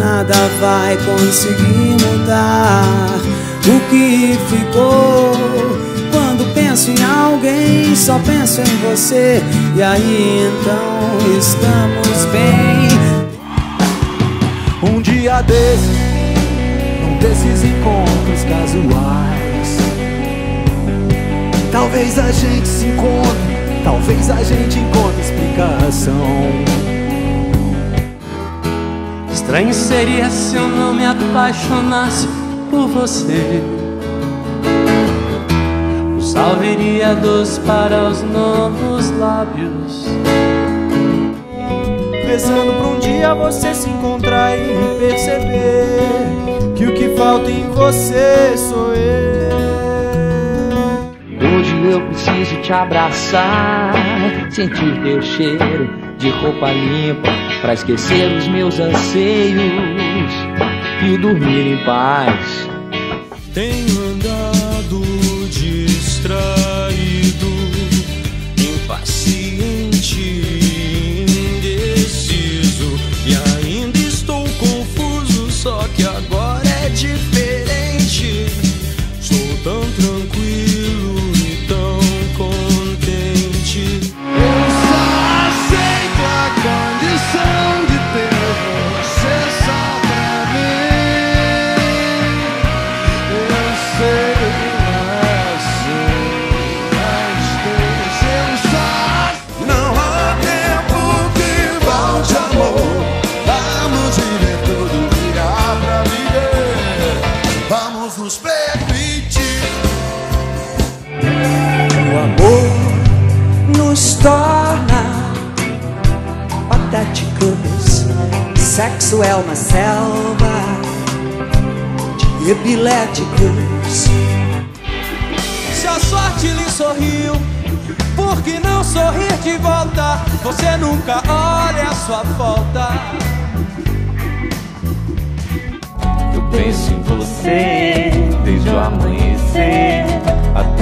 nada vai conseguir mudar o que ficou. Quando penso em alguém, só penso em você, e aí então estamos bem. Um dia desses, num desses encontros casuais, talvez a gente se encontre, talvez a gente encontre explicação. Estranho seria se eu não me apaixonasse por você. O sal viria doce para os novos lábios, Rezando pra um dia você se encontrar e perceber que o que falta em você sou eu. Hoje eu preciso te abraçar, sentir teu cheiro de roupa limpa, pra esquecer os meus anseios e dormir em paz. Tenho andado distraído, impaciente, indeciso, e ainda estou confuso, só que agora é diferente. Sou tão tranquilo e tão contente. Eu só aceito a condição de ter você só pra mim. Eu sei que não é assim, mas deixa eu só. Não há tempo que volte, amor. Vamos viver todo dia pra viver. Vamos nos permitir. O amor nos torna patéticos. Sexo é uma selva de epiléticos. Se a sorte lhe sorriu, por que não sorrir de volta? Você nunca olha a sua falta. eu penso em você desde o amanhecer até